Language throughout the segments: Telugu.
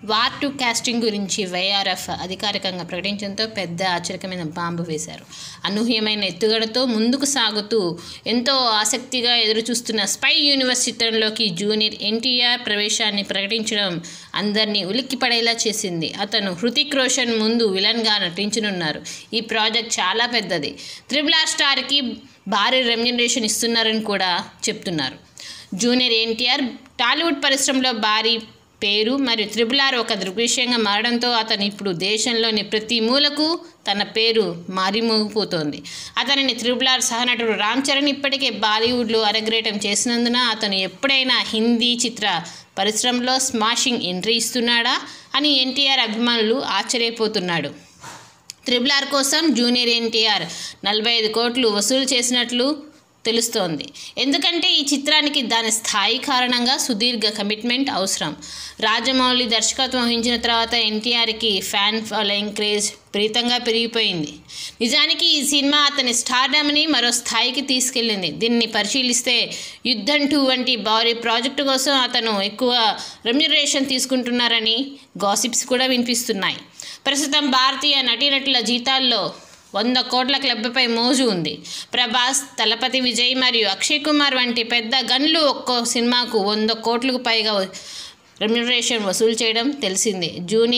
వార్ 2 కాస్టింగ్ గురించి వైఆర్ఎఫ్ అధికారికంగా ప్రకటించడంతో పెద్ద ఆశ్చర్యకరమైన బాంబు వేశారు. అనూహ్యమైన ఎత్తుగడతో ముందుకు సాగుతూ ఎంతో ఆసక్తిగా ఎదురుచూస్తున్న స్పై యూనివర్స్ చిత్రంలోకి జూనియర్ ఎన్టీఆర్ ప్రవేశాన్ని ప్రకటించడం అందరినీ ఉలిక్కిపడేలా చేసింది. అతను హృతిక్ రోషన్ ముందు విలన్గా నటించనున్నారు. ఈ ప్రాజెక్ట్ చాలా పెద్దది. RRR స్టార్కి భారీ రెమ్యునరేషన్ ఇస్తున్నారని కూడా చెప్తున్నారు. జూనియర్ ఎన్టీఆర్ టాలీవుడ్ పరిశ్రమలో భారీ పేరు మరియు RRR ఒక దృగ్విషయంగా మారడంతో అతను ఇప్పుడు దేశంలోని ప్రతి మూలకు తన పేరు మారిమోగిపోతోంది. అతనిని RRR సహనటుడు రామ్ చరణ్ ఇప్పటికే బాలీవుడ్లో అరగ్రేటం చేసినందున అతను ఎప్పుడైనా హిందీ చిత్ర పరిశ్రమలో స్మాషింగ్ ఎంట్రీ ఇస్తున్నాడా అని ఎన్టీఆర్ అభిమానులు ఆశ్చర్యపోతున్నాడు. RRR కోసం జూనియర్ ఎన్టీఆర్ 45 కోట్లు వసూలు చేసినట్లు తెలుస్తోంది. ఎందుకంటే ఈ చిత్రానికి దాని స్థాయి కారణంగా సుదీర్ఘ కమిట్మెంట్ అవసరం. రాజమౌళి దర్శకత్వం వహించిన తర్వాత ఎన్టీఆర్కి ఫ్యాన్ ఫాలోయింగ్ క్రేజ్ విపరీతంగా పెరిగిపోయింది. నిజానికి ఈ సినిమా అతని స్టార్డమ్ని మరో స్థాయికి తీసుకెళ్లింది. దీన్ని పరిశీలిస్తే యుద్ధం 2 వంటి భారీ ప్రాజెక్టు కోసం అతను ఎక్కువ రెమ్యునరేషన్ తీసుకుంటున్నారని గాసిప్స్ కూడా వినిపిస్తున్నాయి. ప్రస్తుతం భారతీయ నటీనటుల జీతాల్లో 100 కోట్ల క్లబ్పై మోజు ఉంది. ప్రభాస్, తలపతి విజయ్ మరియు అక్షయ్ కుమార్ వంటి పెద్ద గన్లు ఒక్కో సినిమాకు 100 కోట్లకు పైగా రెమ్యునరేషన్ వసూలు చేయడం తెలిసిందే.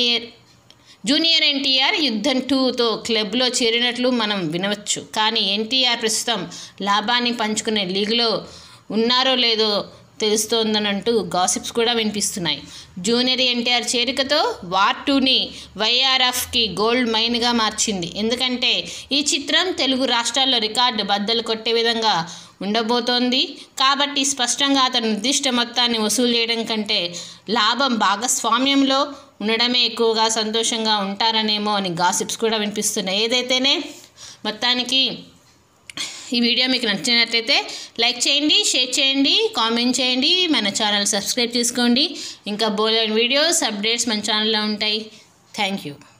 జూనియర్ ఎన్టీఆర్ యుద్ధం 2తో క్లబ్లో చేరినట్లు మనం వినవచ్చు. కానీ ఎన్టీఆర్ ప్రస్తుతం లాభాన్ని పంచుకునే లీగ్లో ఉన్నారో లేదో తెలుస్తోందనంటూ గాసిప్స్ కూడా వినిపిస్తున్నాయి. జూనియర్ ఎన్టీఆర్ చేరికతో వార్ 2ని వైఆర్ఎఫ్కి గోల్డ్ మైన్గా మార్చింది. ఎందుకంటే ఈ చిత్రం తెలుగు రాష్ట్రాల్లో రికార్డు బద్దలు కొట్టే విధంగా ఉండబోతోంది. కాబట్టి స్పష్టంగా అతను నిర్దిష్ట మొత్తాన్ని వసూలు చేయడం కంటే లాభం భాగస్వామ్యంలో ఉండడమే ఎక్కువగా సంతోషంగా ఉంటారనేమో అని గాసిప్స్ కూడా వినిపిస్తున్నాయి. ఏదైతేనే మొత్తానికి ఈ వీడియో మీకు నచ్చినట్లయితే లైక్ చేయండి, షేర్ చేయండి, కామెంట్ చేయండి, మన ఛానల్ సబ్స్క్రైబ్ చేసుకోండి. ఇంకా బోలెడన్ని వీడియోస్ అప్డేట్స్ మన ఛానల్లో ఉంటాయి. Thank you.